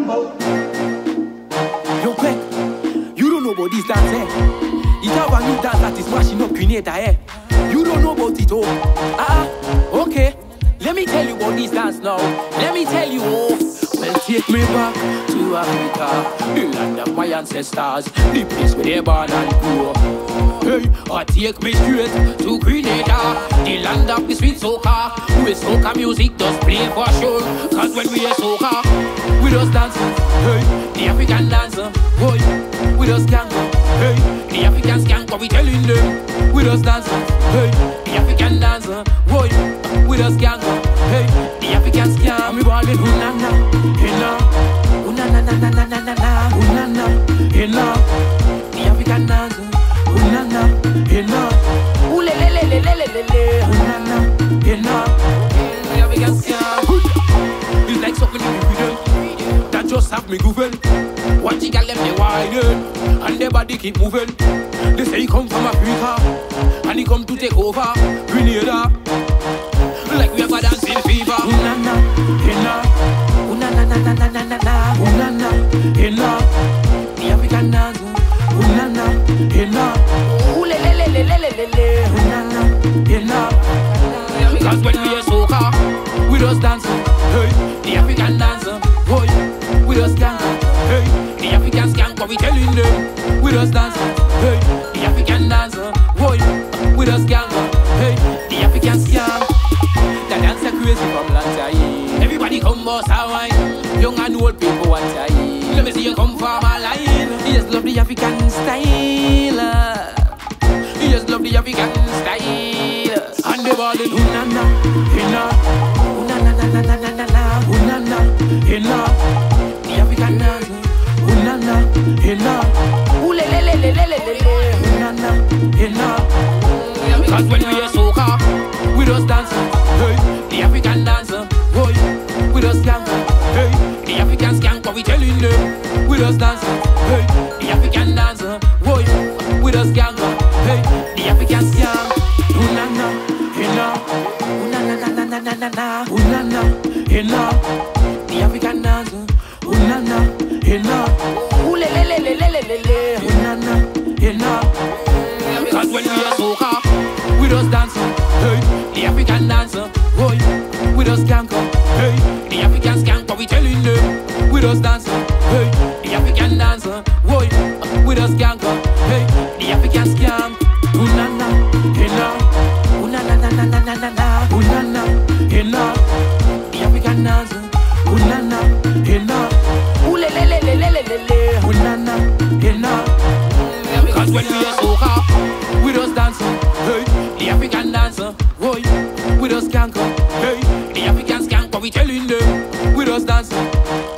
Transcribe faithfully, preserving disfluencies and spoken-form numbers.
Yo, quick, you don't know about this dance, eh? It's have a new dance that is smashing up Grenada, eh? You don't know about it, oh. Ah, okay. Let me tell you about this dance now. Let me tell you, oh. Well, take me back to Africa, the land of my ancestors, the place where they born and grew. Hey, or take me straight to Grenada, the land of the sweet soca, where soca music does play for sure. Cause when we hear soca, we just dance. Hey, the African dancer, boy, we just skank. Hey, the African skank, we telling them, we just dance. Hey, the African dancer, boy, we just skank. Hey, the African skank, we ballin' hunana, hinna, hunana na na na na na na, hunana, hinna, the African dancer. Unana, ena, ule le le le le le le le. Unana, ena, yeah, we can scam. It's like something in the video that just have me goofing. Watch the girl them they widen and their body keep moving. They say he come from Africa and he come to take over Grenada. Like we have a dancing fever. Unana, ena, unana na na na na na na. Unana, ena, the African dancer. Unana, ena, ule le le le le le le le. Unana, ena. Because when we hear soca, we just dance. Hey, the African dancer, boy, we just skank. Hey, the African skank, we telling them, we just dance. Hey, the African dancer, boy, we just skank. Hey, the African skank. The dancer crazy from Lantai. Everybody come boss Hawaii, young and old people want to. Let me see you come from a line. You just love the African style. You just love the African style. And the ball in unana, hinna, unana na na na na na na, unana, hinna, the African dance, unana, hinna, ule le le le le le le, unana, hinna. Because when we hear soca, we just dance. Hey, the African dancer, boy, we just skank. Hey, the African skank, we telling them, we just dance. Hey, the African dancer, boy, we just skank. Hey, the African skank. Unana, hinna, unana na na na na na na, unana, hinna, the African dancer, unana, hinna, ule le le le le le le le, unana, hinna. Cause when we hear soca, we just dance. Hey, the African dancer, boy, we just skank. Hey, the African skank, we telling them, we just dance. Hey, the African dancer, boy, we just skank. Hey, the African skank. Unana, hinna, unana na na na na na na, unana, hinna, the African dancer, unana, hinna, ule le le le le le le le, unana, hinna. Cause when we hear soca, we just dance. Hey, the African dancer, boy, we just skank. Hey, the African skank, we telling them, we just dance.